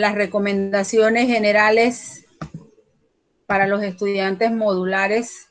las recomendaciones generales para los estudiantes modulares,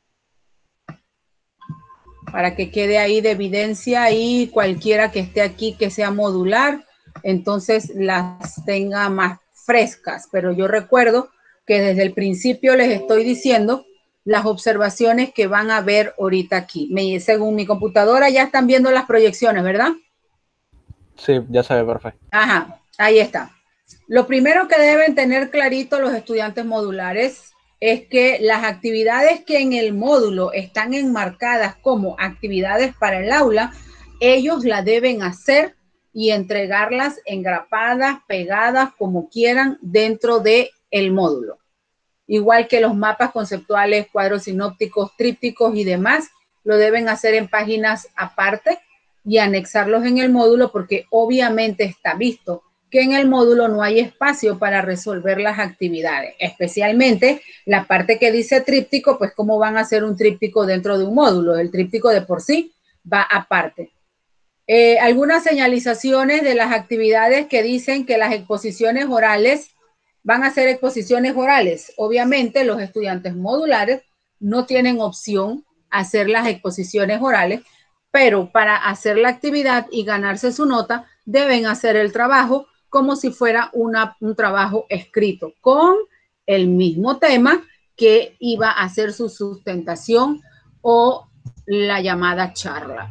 para que quede ahí de evidencia y cualquiera que esté aquí que sea modular, entonces las tenga más frescas. Pero yo recuerdo que desde el principio les estoy diciendo las observaciones que van a ver ahorita aquí. Según mi computadora ya están viendo las proyecciones, ¿verdad? Sí, ya se ve perfecto. Ajá, ahí está. Lo primero que deben tener clarito los estudiantes modulares es que las actividades que en el módulo están enmarcadas como actividades para el aula, ellos la deben hacer y entregarlas engrapadas, pegadas, como quieran, dentro del módulo. Igual que los mapas conceptuales, cuadros sinópticos, trípticos y demás, lo deben hacer en páginas aparte y anexarlos en el módulo, porque obviamente está visto que en el módulo no hay espacio para resolver las actividades, especialmente la parte que dice tríptico, pues cómo van a hacer un tríptico dentro de un módulo. El tríptico de por sí va aparte. Algunas señalizaciones de las actividades que dicen que las exposiciones orales van a ser exposiciones orales. Obviamente los estudiantes modulares no tienen opción a hacer las exposiciones orales, pero para hacer la actividad y ganarse su nota deben hacer el trabajo como si fuera un trabajo escrito con el mismo tema que iba a hacer su sustentación o la llamada charla.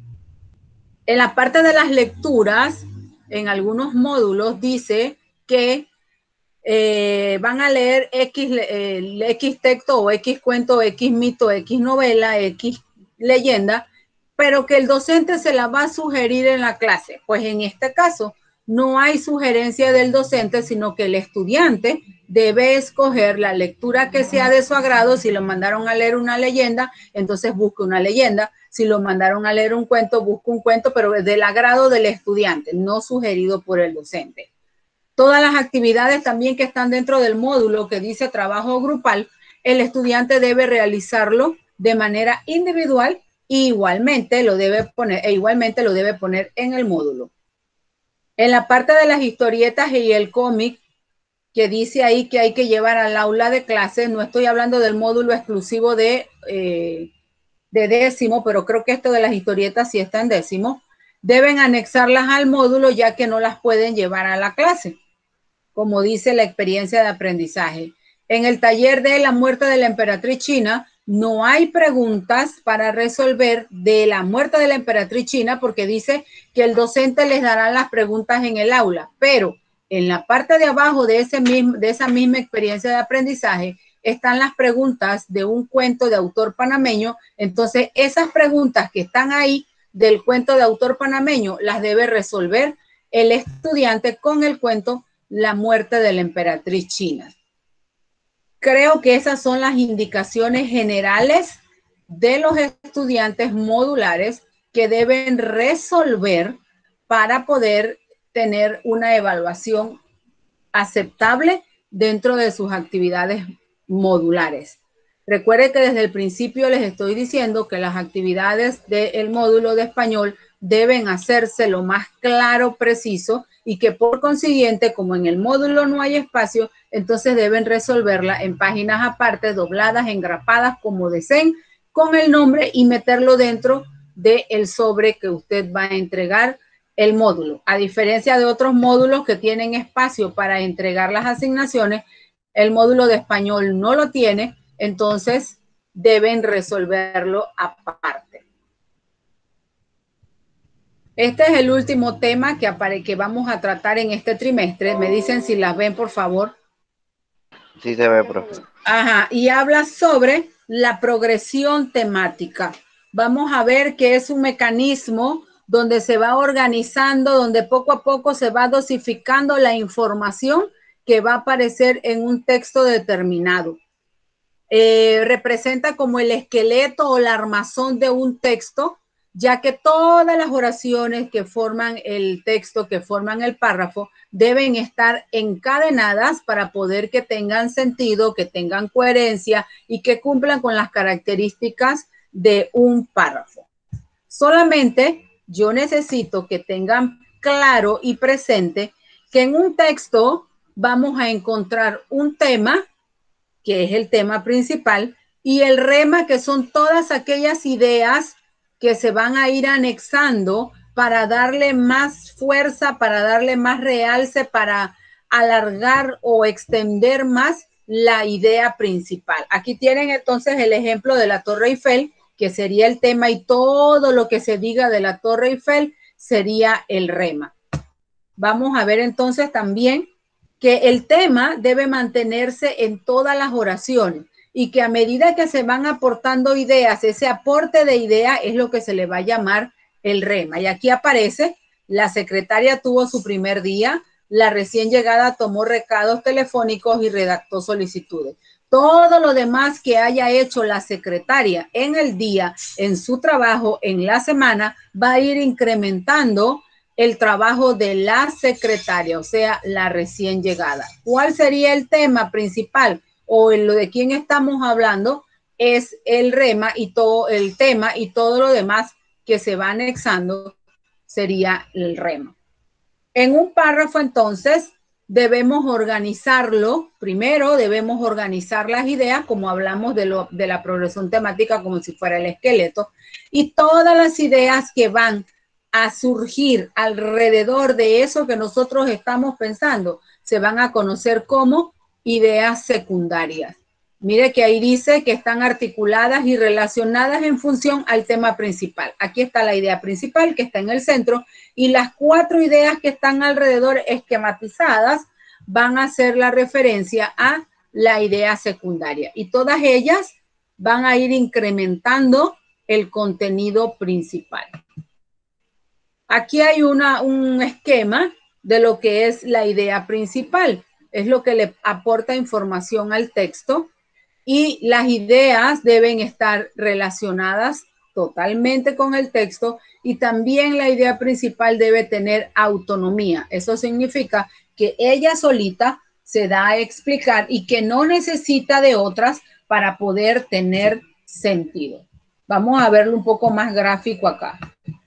En la parte de las lecturas, en algunos módulos dice que van a leer X texto o X cuento, X mito, X novela, X leyenda, pero que el docente se la va a sugerir en la clase. Pues en este caso no hay sugerencia del docente, sino que el estudiante debe escoger la lectura que sea de su agrado. Si lo mandaron a leer una leyenda, entonces busque una leyenda. Si lo mandaron a leer un cuento, busque un cuento, pero del agrado del estudiante, no sugerido por el docente. Todas las actividades también que están dentro del módulo que dice trabajo grupal, el estudiante debe realizarlo de manera individual e igualmente lo debe poner en el módulo. En la parte de las historietas y el cómic, que dice ahí que hay que llevar al aula de clase, no estoy hablando del módulo exclusivo de décimo, pero creo que esto de las historietas sí está en décimo, deben anexarlas al módulo ya que no las pueden llevar a la clase, como dice la experiencia de aprendizaje. En el taller de la muerte de la emperatriz China, no hay preguntas para resolver de la muerte de la emperatriz China, porque dice que el docente les dará las preguntas en el aula, pero en la parte de abajo de esa misma experiencia de aprendizaje están las preguntas de un cuento de autor panameño. Entonces esas preguntas que están ahí del cuento de autor panameño las debe resolver el estudiante con el cuento La muerte de la emperatriz China. Creo que esas son las indicaciones generales de los estudiantes modulares que deben resolver para poder tener una evaluación aceptable dentro de sus actividades modulares. Recuerde que desde el principio les estoy diciendo que las actividades del módulo de español deben hacerse lo más claro, preciso, y que por consiguiente, como en el módulo no hay espacio, entonces deben resolverla en páginas aparte, dobladas, engrapadas, como deseen, con el nombre y meterlo dentro del sobre que usted va a entregar el módulo. A diferencia de otros módulos que tienen espacio para entregar las asignaciones, el módulo de español no lo tiene, entonces deben resolverlo aparte. Este es el último tema que vamos a tratar en este trimestre. Me dicen si las ven, por favor. Sí se ve, profe. Ajá, y habla sobre la progresión temática. Vamos a ver que es un mecanismo donde se va organizando, donde poco a poco se va dosificando la información que va a aparecer en un texto determinado. Representa como el esqueleto o la armazón de un texto, ya que todas las oraciones que forman el texto, que forman el párrafo, deben estar encadenadas para poder que tengan sentido, que tengan coherencia y que cumplan con las características de un párrafo. Solamente yo necesito que tengan claro y presente que en un texto vamos a encontrar un tema, que es el tema principal, y el rema, que son todas aquellas ideas que se van a ir anexando para darle más fuerza, para darle más realce, para alargar o extender más la idea principal. Aquí tienen entonces el ejemplo de la Torre Eiffel, que sería el tema, y todo lo que se diga de la Torre Eiffel sería el rema. Vamos a ver entonces también que el tema debe mantenerse en todas las oraciones y que a medida que se van aportando ideas, ese aporte de ideas es lo que se le va a llamar el rema. Y aquí aparece: la secretaria tuvo su primer día, la recién llegada tomó recados telefónicos y redactó solicitudes. Todo lo demás que haya hecho la secretaria en el día, en su trabajo, en la semana, va a ir incrementando el trabajo de la secretaria, o sea, la recién llegada. ¿Cuál sería el tema principal o lo de quién estamos hablando? Es el rema y todo el tema, y todo lo demás que se va anexando sería el rema. En un párrafo, entonces, debemos organizarlo. Primero debemos organizar las ideas, como hablamos de la progresión temática, como si fuera el esqueleto, y todas las ideas que van a surgir alrededor de eso que nosotros estamos pensando se van a conocer como ideas secundarias. Mire que ahí dice que están articuladas y relacionadas en función al tema principal. Aquí está la idea principal, que está en el centro, y las 4 ideas que están alrededor esquematizadas van a hacer la referencia a la idea secundaria. Y todas ellas van a ir incrementando el contenido principal. Aquí hay un esquema de lo que es la idea principal. Es lo que le aporta información al texto, y las ideas deben estar relacionadas totalmente con el texto, y también la idea principal debe tener autonomía. Eso significa que ella solita se da a explicar y que no necesita de otras para poder tener sentido. Vamos a verlo un poco más gráfico acá.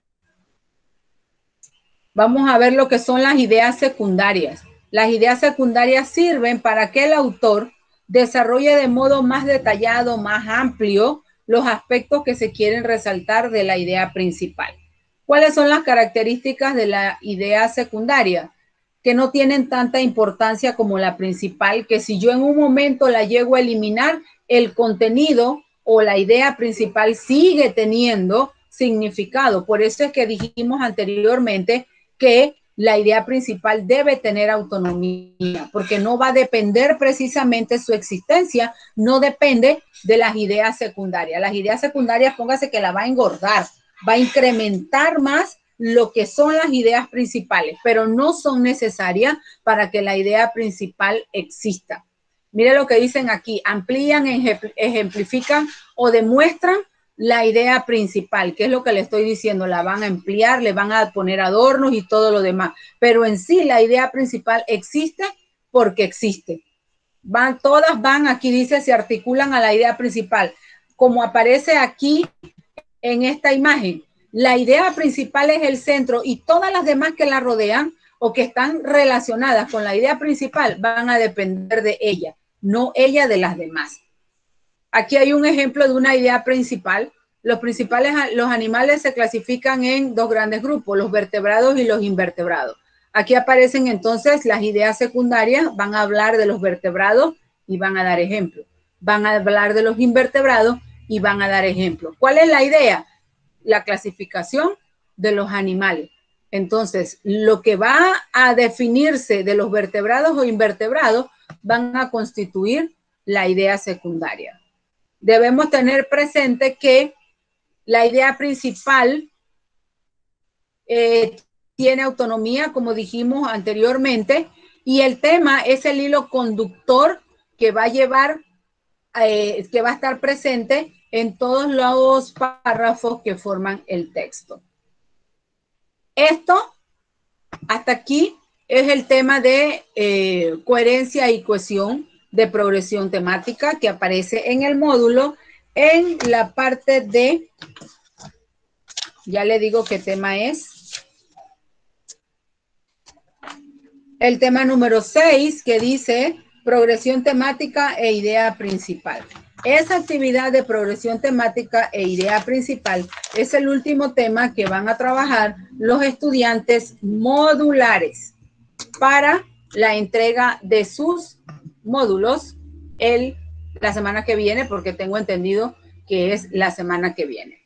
Vamos a ver lo que son las ideas secundarias. Las ideas secundarias sirven para que el autor desarrolle de modo más detallado, más amplio, los aspectos que se quieren resaltar de la idea principal. ¿Cuáles son las características de la idea secundaria? Que no tienen tanta importancia como la principal, que si yo en un momento la llego a eliminar, el contenido o la idea principal sigue teniendo significado. Por eso es que dijimos anteriormente que la idea principal debe tener autonomía, porque no va a depender precisamente su existencia, no depende de las ideas secundarias. Las ideas secundarias, póngase que la va a engordar, va a incrementar más lo que son las ideas principales, pero no son necesarias para que la idea principal exista. Mire lo que dicen aquí: amplían, ejemplifican o demuestran la idea principal, que es lo que le estoy diciendo. La van a ampliar, le van a poner adornos y todo lo demás, pero en sí la idea principal existe porque existe. Todas van, aquí dice, se articulan a la idea principal, como aparece aquí en esta imagen. La idea principal es el centro, y todas las demás que la rodean o que están relacionadas con la idea principal van a depender de ella, no ella de las demás. Aquí hay un ejemplo de una idea principal. Los animales se clasifican en 2 grandes grupos: los vertebrados y los invertebrados. Aquí aparecen entonces las ideas secundarias. Van a hablar de los vertebrados y van a dar ejemplos. Van a hablar de los invertebrados y van a dar ejemplos. ¿Cuál es la idea? La clasificación de los animales. Entonces, lo que va a definirse de los vertebrados o invertebrados van a constituir la idea secundaria. Debemos tener presente que la idea principal tiene autonomía, como dijimos anteriormente, y el tema es el hilo conductor que va a llevar, que va a estar presente en todos los párrafos que forman el texto. Esto, hasta aquí, es el tema de coherencia y cohesión de progresión temática, que aparece en el módulo en la parte de, ya le digo qué tema es. el tema número 6 que dice progresión temática e idea principal. Esa actividad de progresión temática e idea principal es el último tema que van a trabajar los estudiantes modulares para la entrega de sus módulos la semana que viene, porque tengo entendido que es la semana que viene.